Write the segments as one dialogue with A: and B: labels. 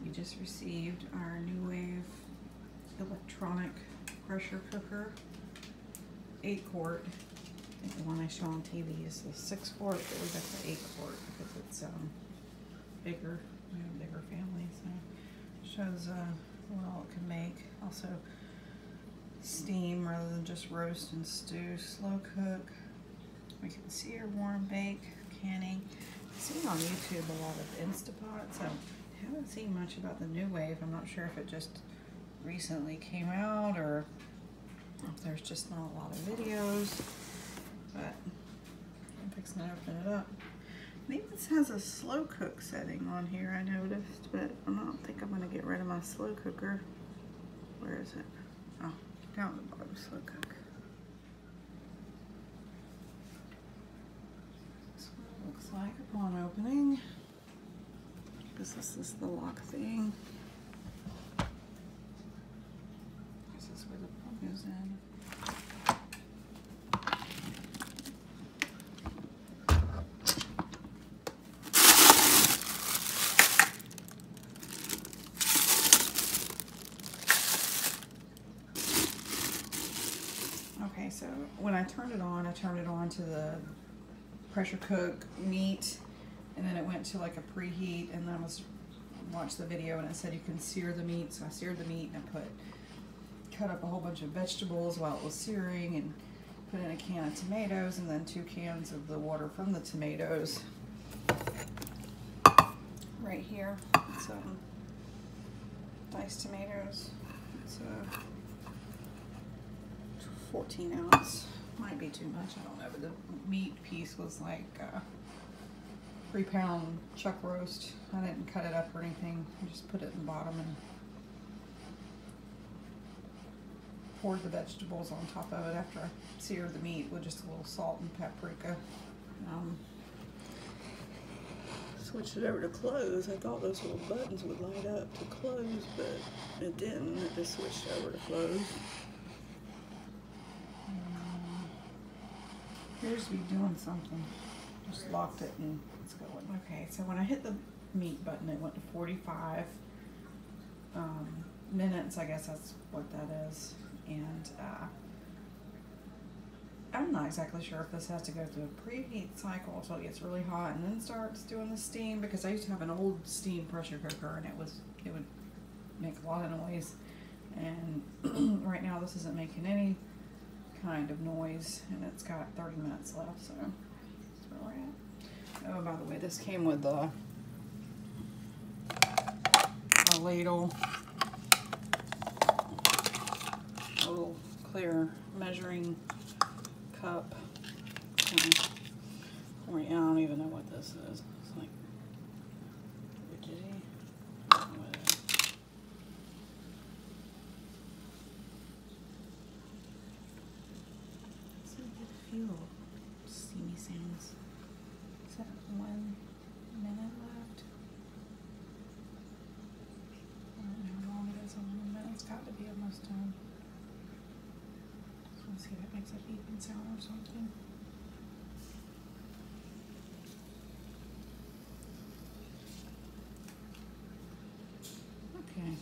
A: We just received our New Wave electronic pressure cooker, 8-quart. I think the one I show on TV is the 6-quart, but we got the 8-quart because it's bigger. We have a bigger family, so it shows what all it can make. Also, steam rather than just roast and stew. Slow cook. We can sear, warm, bake, canning. I've seen on YouTube a lot of Instapot, so I haven't seen much about the New Wave. I'm not sure if it just recently came out or if there's just not a lot of videos, but I'm fixing to open it up. I think this has a slow cook setting on here, I noticed, but I don't think I'm gonna get rid of my slow cooker. Where is it? Oh, down at the bottom, slow cook. That's what it looks like upon opening. This is the lock thing. This is where the plug goes in. Okay, so when I turned it on to the pressure cook meat, and then it went to like a preheat, and then I watched the video and it said you can sear the meat, so I seared the meat and I cut up a whole bunch of vegetables while it was searing and put in a can of tomatoes and then 2 cans of the water from the tomatoes. Right here, some diced tomatoes. It's 14 ounce. Might be too much, I don't know, but the meat piece was like 3-pound chuck roast. I didn't cut it up or anything. I just put it in the bottom and poured the vegetables on top of it after I seared the meat with just a little salt and paprika. Switched it over to close. I thought those little buttons would light up to close, but it didn't. It just switched over to close. Appears to be doing something. Just locked it and it's going. Okay, so when I hit the meat button, it went to 45 minutes. I guess that's what that is. And I'm not exactly sure if this has to go through a preheat cycle until it gets really hot and then starts doing the steam, because I used to have an old steam pressure cooker and it would make a lot of noise. And right now this isn't making any kind of noise, and it's got 30 minutes left, so that's where we're at. Oh, by the way, this came with a ladle, a little clear measuring cup. I don't even know what this is. It's like rigidity. Feel steamy sounds. Is that 1 minute left? I don't know how long it is on 1 minute. It's got to be almost done. Just want to see if it makes a beeping sound or something. Okay.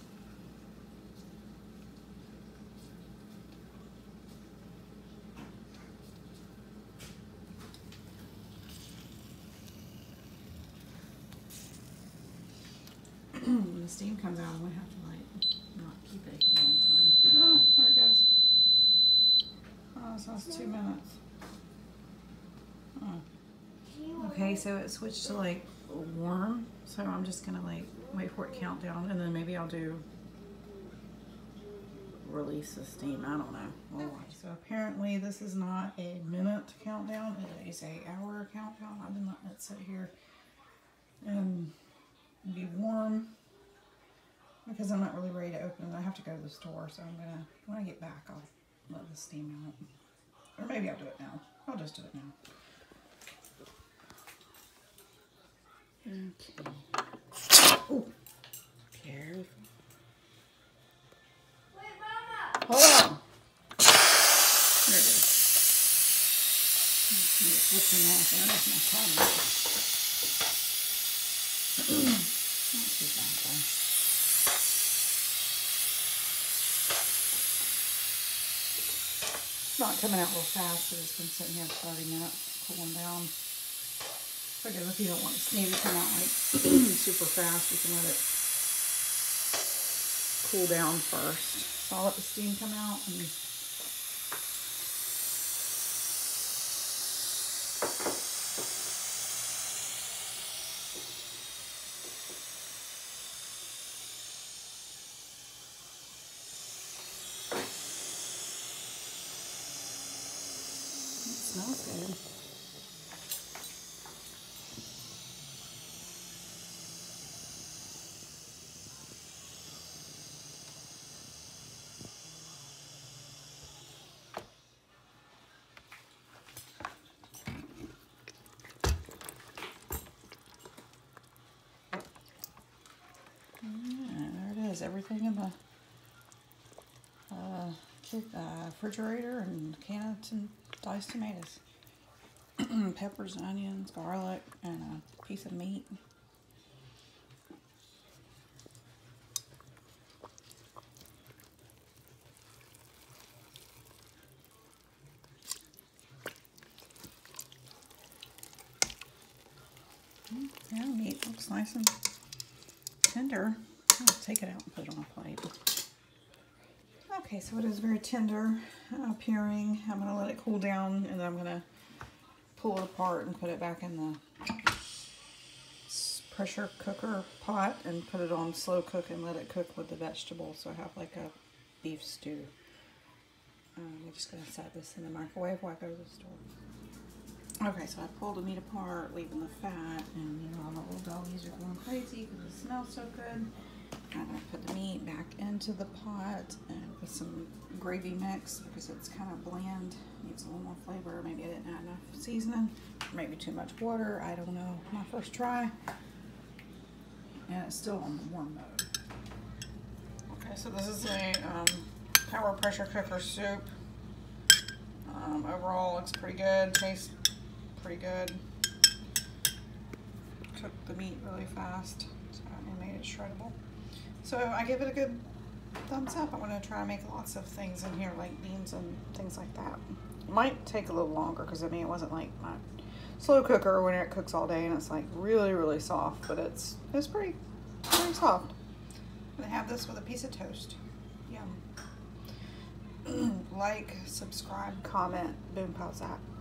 A: When the steam comes out, I'm going to have to not keep it a long time. Oh, there it goes. Oh, so that's 2 minutes. Oh. Okay, so it switched to warm, so I'm just going to wait for it to count down, and then maybe I'll do release the steam. I don't know. We'll watch. So apparently this is not a minute countdown, it is an hour countdown. I've been letting it sit here and be warm because I'm not really ready to open it. I have to go to the store, so when I get back, I'll let the steam out. Or maybe I'll do it now. I'll just do it now. Okay. Oh, careful.
B: Wait, Mama!
A: Hold on. There it is. It's lifting off. That's my problem. Not too bad though. not coming out real fast, but it's been sitting here for 30 minutes, cooling down. So I guess if you don't want the steam to come out like super fast, you can let it cool down first. So I'll let the steam come out and smells good. Yeah, there it is. Everything in the refrigerator, and canned and diced tomatoes. Peppers and onions, garlic, and a piece of meat. Yeah, meat looks nice and tender. I'll take it out and put it on a plate. Okay, so it is very tender appearing. I'm going to let it cool down, and then I'm going to pull it apart and put it back in the pressure cooker pot and put it on slow cook and let it cook with the vegetables. So I have like a beef stew. I'm just going to set this in the microwave while I go to the store. Okay, so I pulled the meat apart, leaving the fat, and you know, all the little doggies are going crazy because it smells so good. I'm going to put the meat back into the pot and put some gravy mix because it's kind of bland. Needs a little more flavor. Maybe I didn't add enough seasoning. Maybe too much water. I don't know. My first try. And it's still on the warm mode. Okay, so this is a power pressure cooker soup. Overall, looks pretty good. Tastes pretty good. Cooked the meat really fast, so I made it shreddable. So I give it a good thumbs up. I want to try to make lots of things in here, like beans and things like that. It might take a little longer because I mean it wasn't like my slow cooker when it cooks all day and it's like really soft, but it's pretty soft. I'm gonna have this with a piece of toast. Yum. Like, subscribe, comment, boom, pause that.